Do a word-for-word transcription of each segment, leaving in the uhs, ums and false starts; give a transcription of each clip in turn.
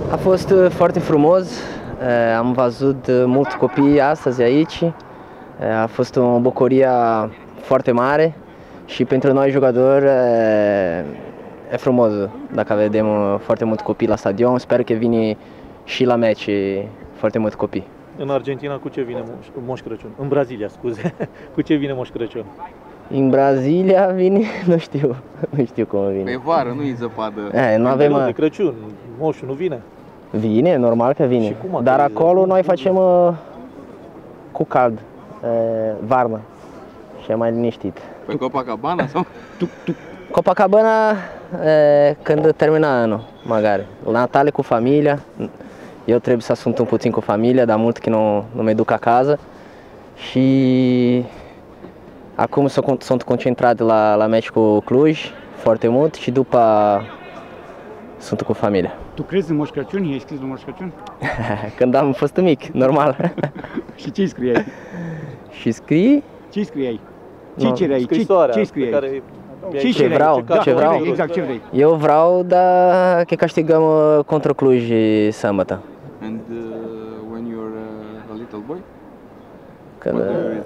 A fost foarte frumos, am văzut mulți copii astăzi aici, a fost o bucurie foarte mare și pentru noi jucători e frumos dacă vedem foarte mulți copii la stadion. Sper că vine și la meci foarte mulți copii. În Argentina cu ce vine Moș Crăciun? În Brazilia, scuze. Cu ce vine Moș Crăciun? În Brazilia vine, nu știu, nu știu cum vine. Pe vară, nu-i zăpadă. E, nu avem... De Crăciun, moșul nu vine? Vine, normal că vine. Dar acolo noi facem uh, cu cald, uh, varna și e mai liniștit. Pe Copacabana sau? Copacabana uh, când termină anul, magari. La Natale cu familia. Eu trebuie să sunt un puțin cu familia, dar mult că nu, nu mă duc acasă. Și acum sunt concentrat la, la meci cu Cluj foarte mult și după sunt cu familia. Tu crezi în Moș Crăciun? I-ai scris la Moș Crăciun? Când am fost mic, normal. Și ce-i scriai? Și scrii? Ce-i scriai? Ce cereai? Scrisoarea ce scriai? care... Ce, ce vreau, da, ce vreau. Exact, ce vrei. Eu vreau, dar că câștigăm contra Cluj sâmbătă. And uh, when you're uh, a little boy? Când,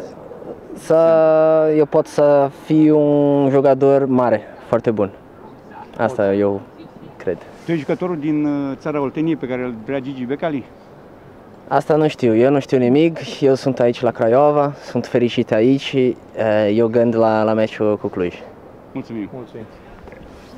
să, eu pot să fiu un jucător mare, foarte bun. Asta eu cred. Tu ești jucătorul din țara Olteniei pe care îl vrea Gigi Becali? Asta nu știu, eu nu știu nimic, eu sunt aici la Craiova, sunt fericit aici, eu gând la, la meciul cu Cluj. Mulțumim! Mulțumim!